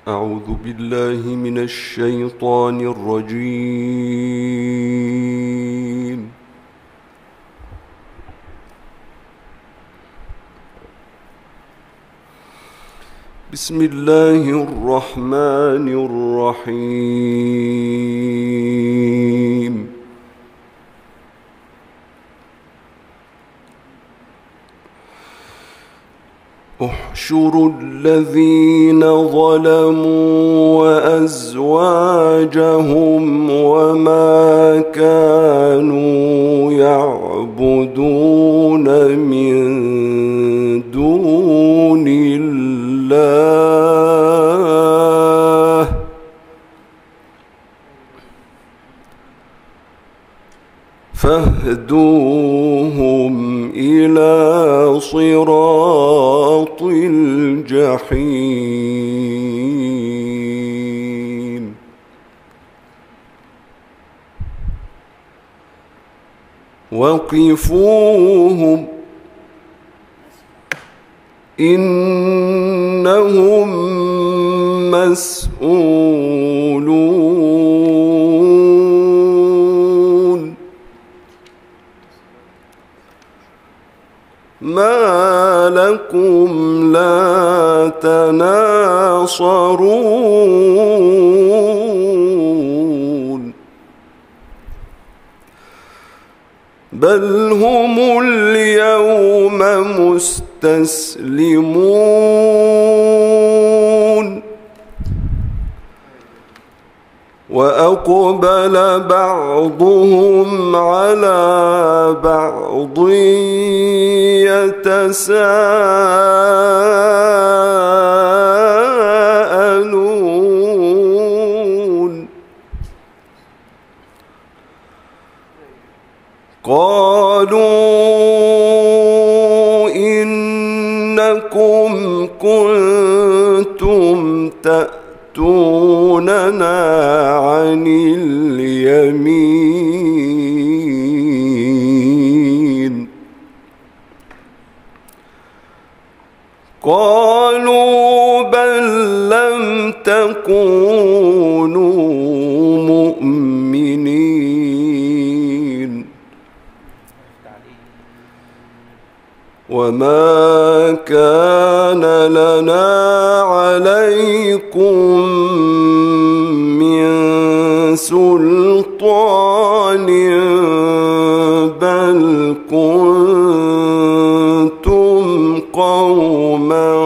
أعوذ بالله من الشيطان الرجيم. بسم الله الرحمن الرحيم. احشروا الذين ظلموا وأزواجهم وما كانوا يعبدون من دون الله فاهدوهم إلى صراط الجحيم. وقفوهم إنهم مسؤولون. ما لكم لا تناصرون بل هم اليوم مستسلمون. وأقبل بعضهم على بعض يتساءلون قالوا إنكم كنتم تأتوننا عن اليمين قالوا بل لم تكونوا مؤمنين وما كان لنا عليكم من سلطان بل كنتم قوما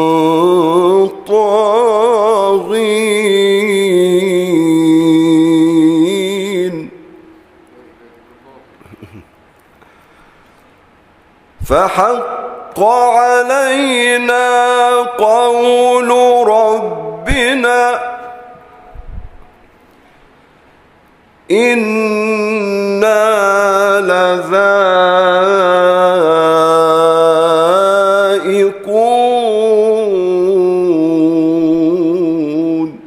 طاغين فحق علينا قول ربنا إنا لذائقون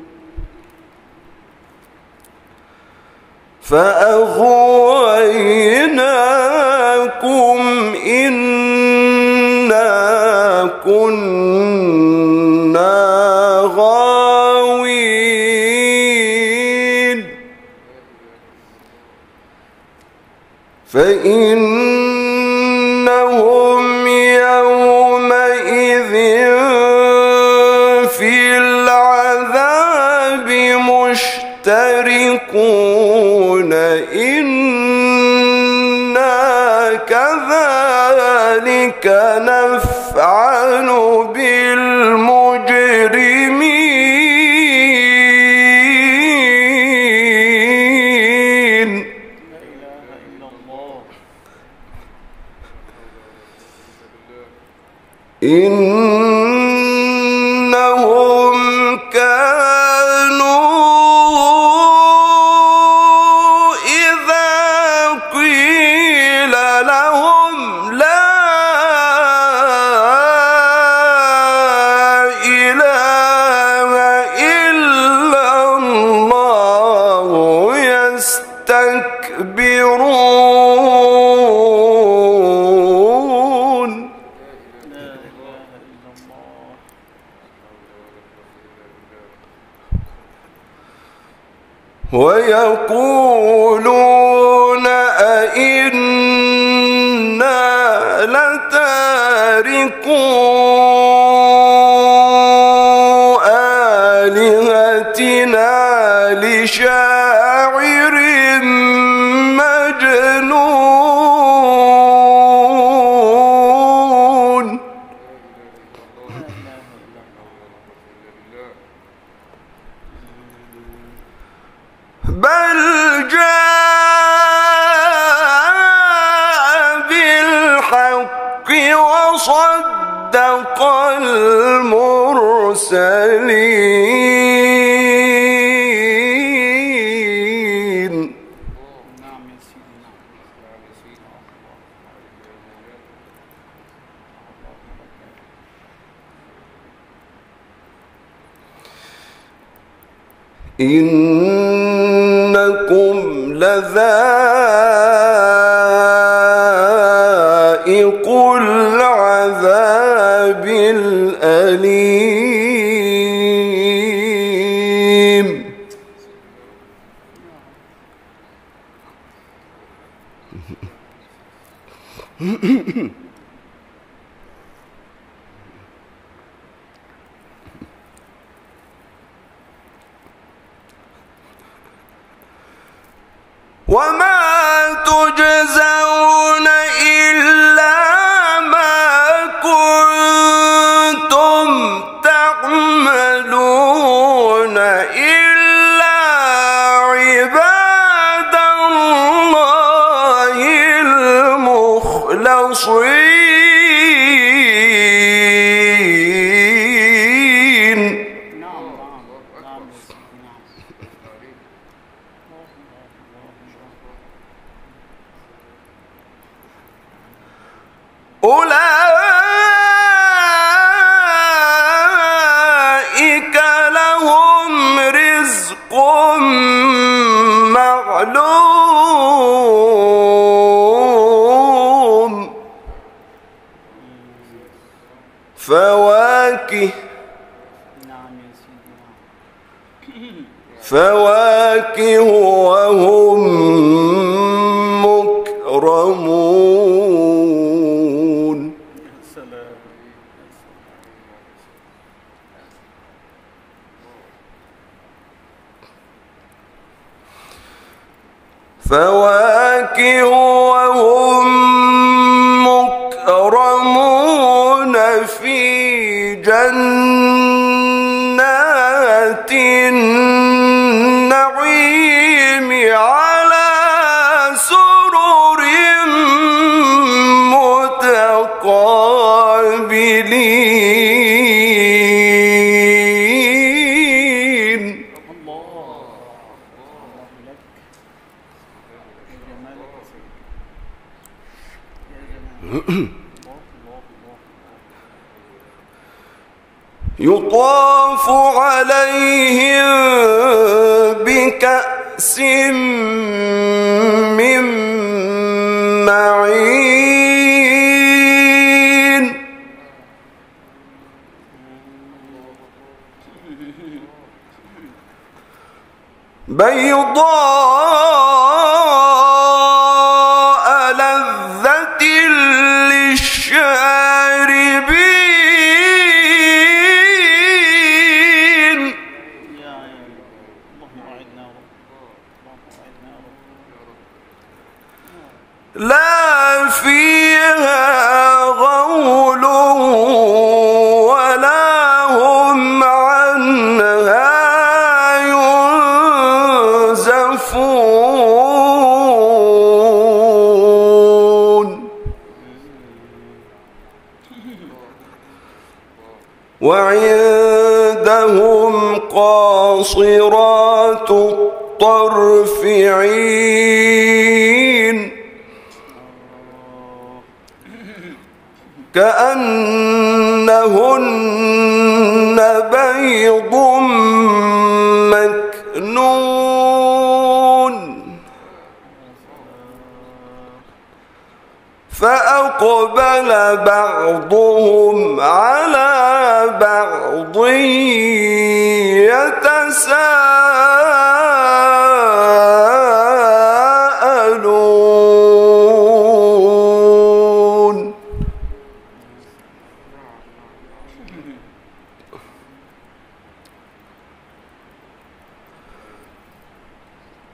فأغويناكم إنا كنا غاوين فإنهم يومئذ في العذاب مشتركون إنا كذلك نفعل بالمجرمين. إنهم كانوا إذا قيل لهم لا إله إلا الله يستكبرون. ويقولون أئنا لتاركو آلهتنا لشاعر مجنون بل جاء بالحق وصدق المرسلين إنكم لذائق العذاب الأليم وما تجزون إلا ما كنتم تعملون إلا عباد الله المخلصين. أولئك لهم رزق معلوم فواكه وهم مكرمون فواكه وهم مكرمون في جنات النعيم على سرر متقابلين. يطاف عليهم بكأس من معين بيضاء لذة للشاربين لا فيها غول ولا هم عنها ينزفون وعندهم قاصرات الطرف عين كأنهن بيض مكنون فأقبل بعضهم على بعض يتساءلون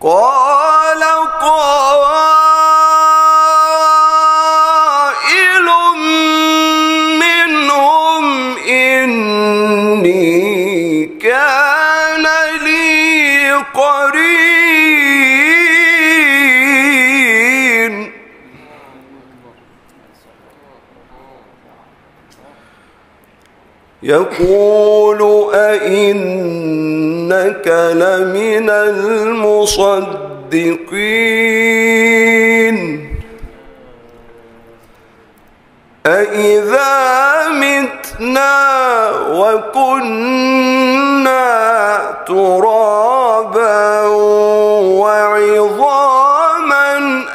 قال قائل منهم إني كان لي قرين يقول أئنك لمن المصدقين أإذا متنا وكنا ترابا وعظاما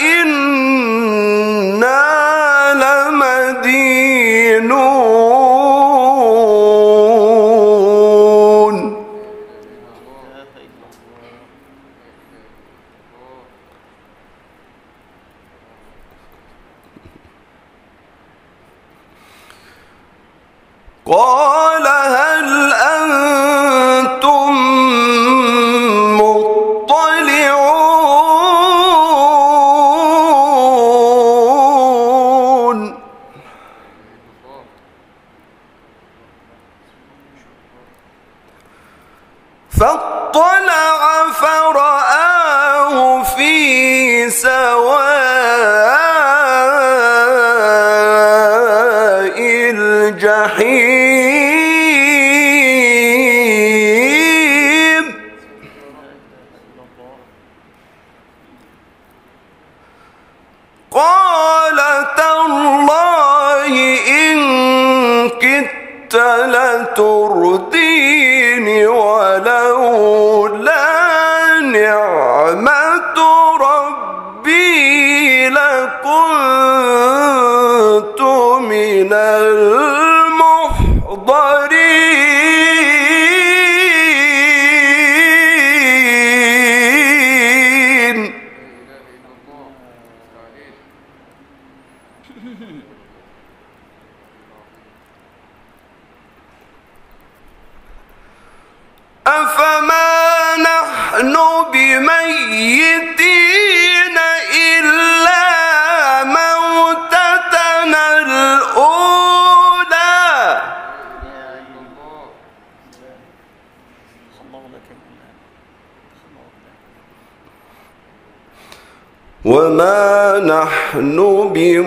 أإنا لمدينون قال هل أنتم مطلعون فاطلع فرآه في سواء الجحيم قال تالله إن كدت لتردين ولولا نعمة ربي لكنت من المحضرين أفما نحن بميتين إلا موتتنا الأولى وما نحن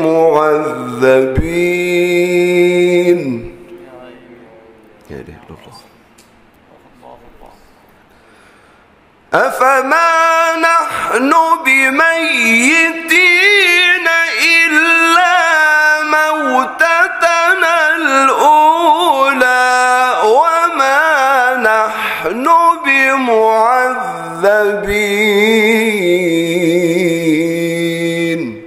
بمعذبين يا إله إلا الله أفما نحن بميتين إلا موتتنا الأولى وما نحن بمعذبين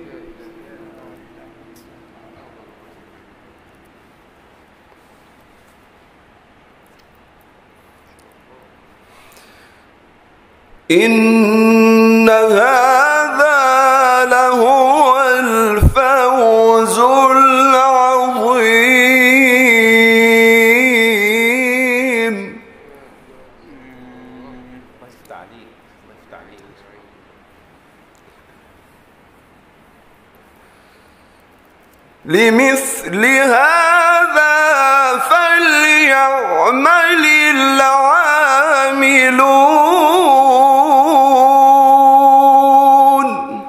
إن هذا لهو الفوز العظيم لمثل هذا فليعمل العاملون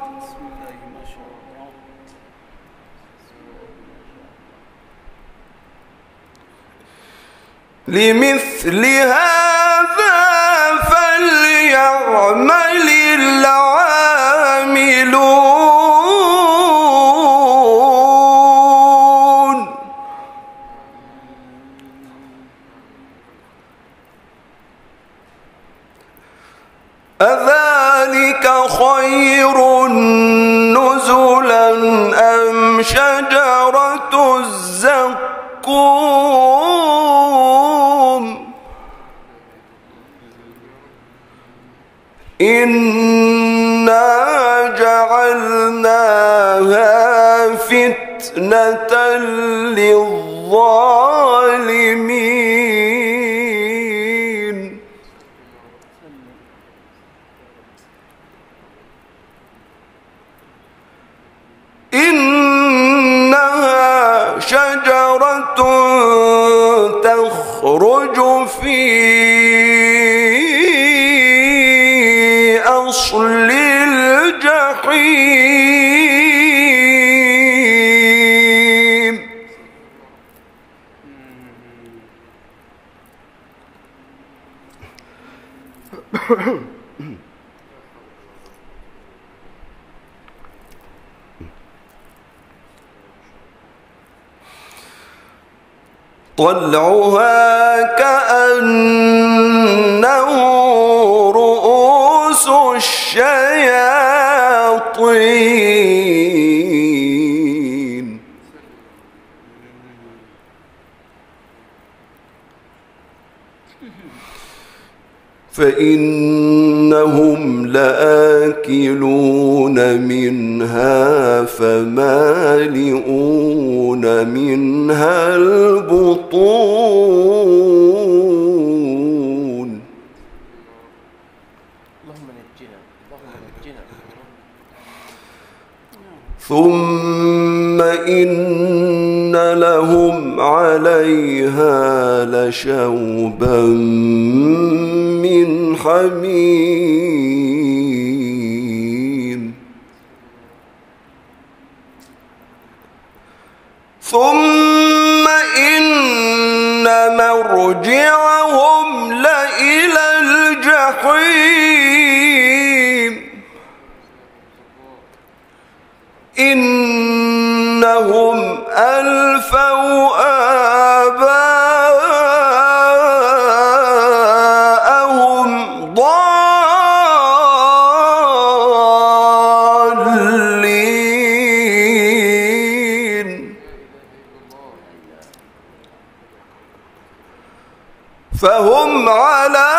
لمثل هذا فليعمل العاملون أذلك خير نزلا أم شجرة الزقوم إنا جعلناها فتنة للظالمين في أصل الجحيم طلعها كأنه رؤوس الشياطين فإنهم لآكلون منها فمالئون منها البطون. ثم إن لهم عليها لشوبا من حميم. ثم إن مرجعهم لإلى الجحيم إنهم ألفوا آباءهم ضالين فهم على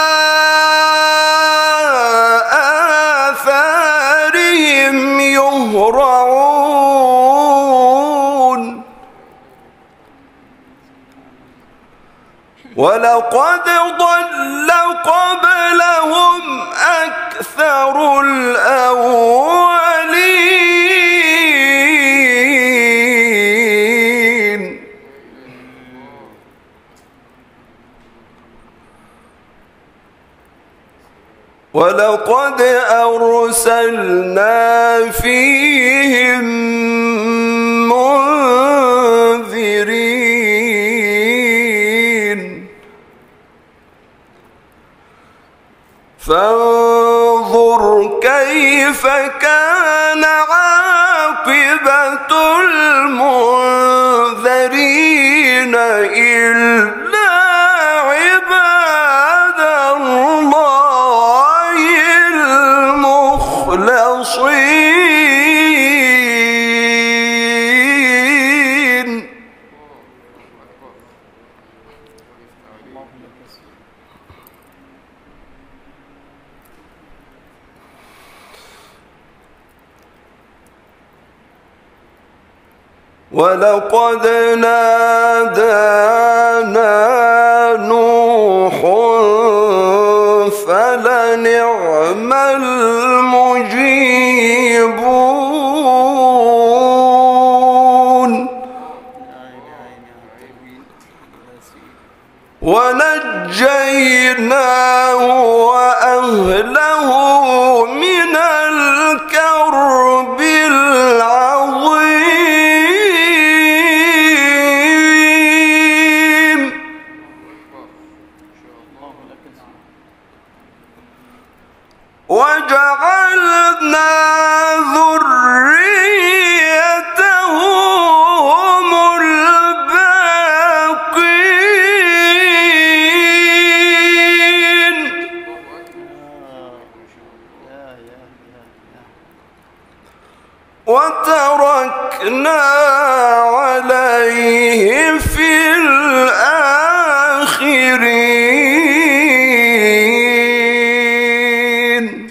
آثارهم يهرعون. ولقد ضل قبلهم أكثر الأولين ولقد أرسلنا فيهم منذرين فانظر كيف كان عاقبة المنذرين إلا عباد الله المخلصين. ولقد نادانا نوح فلنعم المجيبون ونجيناه وأهله من الكرب العظيم. وجعلنا ذريته هم الباقين وتركنا عليه في الآخرين.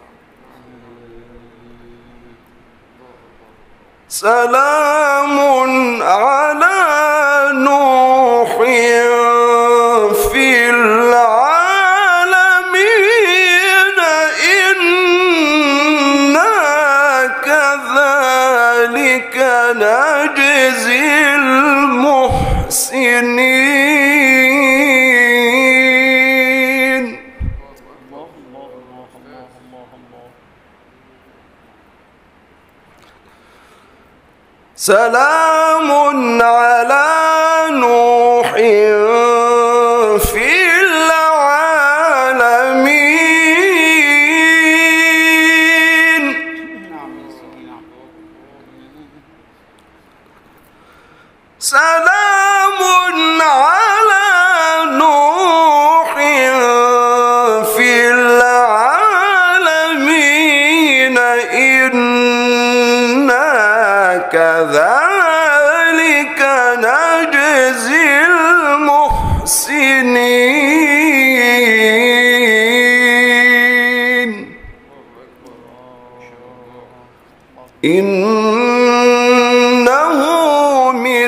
سلام على نوح في العالمين إنا كذلك نجزي المحسنين. سلام على نوح في العالمين. سلام على نوح في العالمين إنا كذلك نجزي المحسنين. إنه من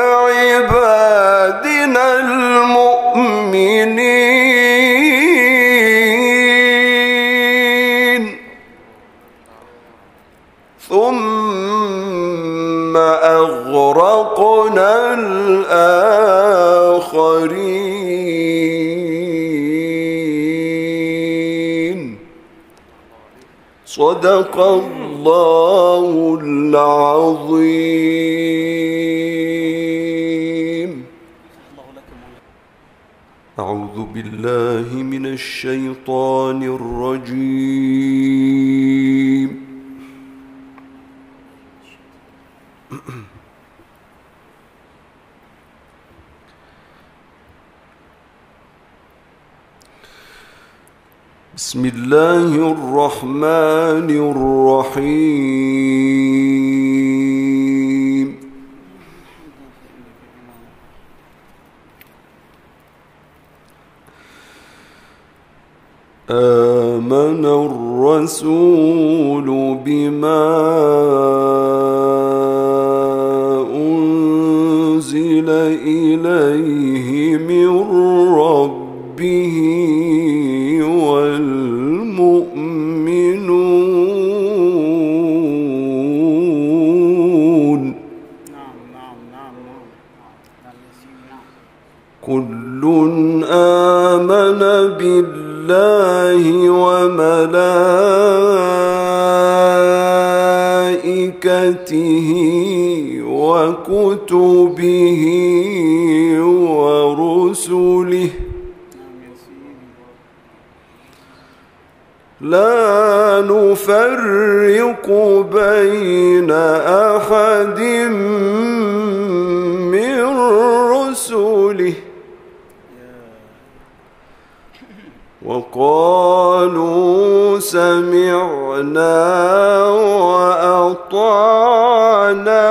عبادنا المؤمنين ثم أغرقنا الآخرين. صدق الله العظيم. أعوذ بالله من الشيطان الرجيم. بسم الله الرحمن الرحيم. آمن الرسول بما أنزل إليه من ربه والمؤمنون كل آمن بالله وملائكته وكتبه ورسله لا نفرق بين أحد من رسله وقالوا سمعنا وأطعنا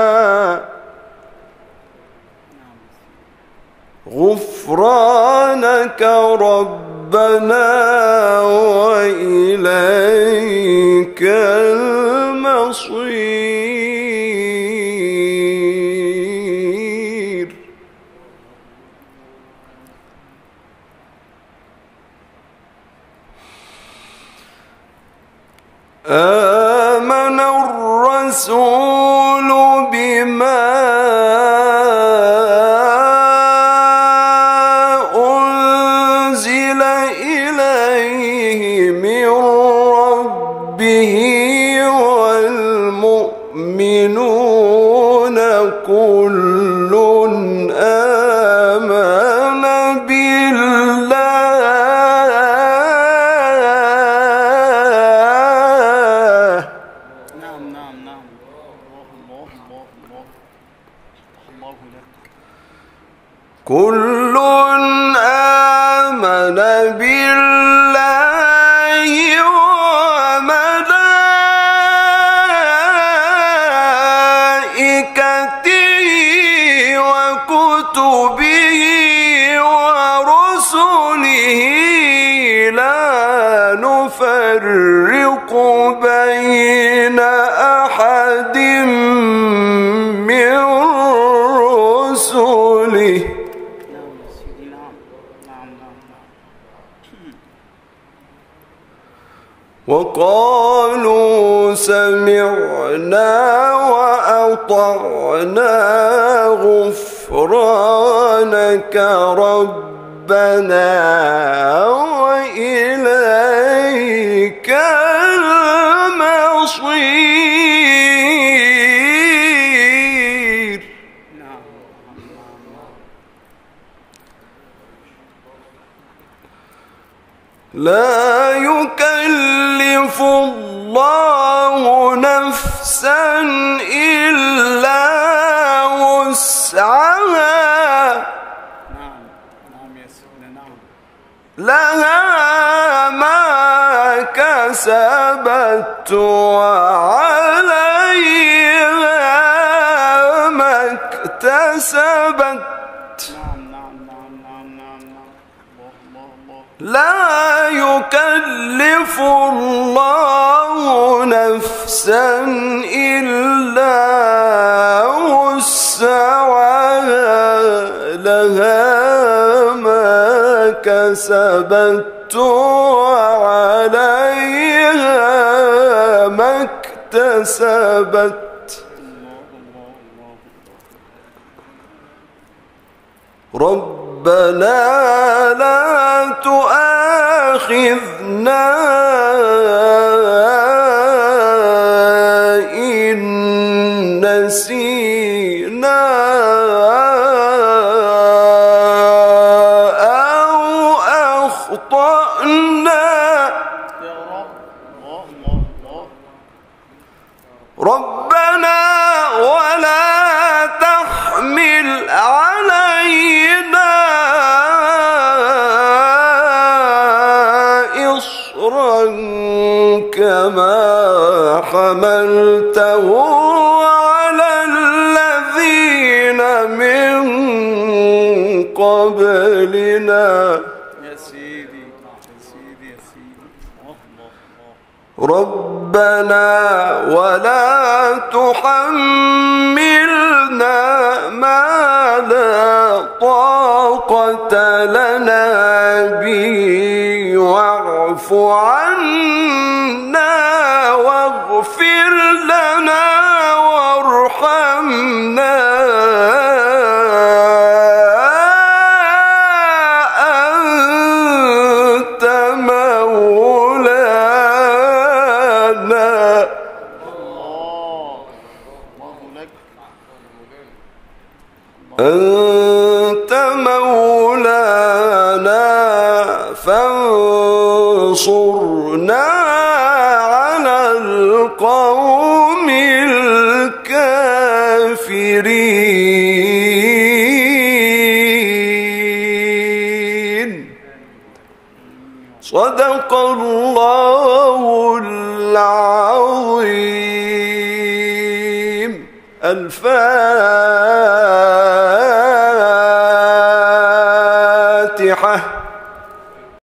غفرانك ربنا وإليك المصير. آمن الرسول بما أنزل إليه من ربه والمؤمنون كل آمن بالله. كل آمن بالله وملائكته وكتبه ورسله لا نفرق بين أحد من رسله وقالوا سمعنا وأطعنا غفرانك ربنا وإليك المصير. لا يكلف الله نفسا إلا وسعها لها ما كسبت وعليها ما اكتسبت لا يكلف الله نفسا إلا وسعها لها ما كسبت وعليها ما اكتسبت ربنا لا تؤاخذنا إن نسينا أو أخطأنا ربنا ولا تحمل علينا إصرا كما حملته على الذين من قبلنا يا سيدي يا سيدي يا سيدي ربنا ولا تحملنا ما لا طاقة لنا به واعف عنا واغفر لنا وارحمنا أنت مولانا أنت مولانا فانصرنا على القوم الكافرين صدق الله العظيم. الفاتحة.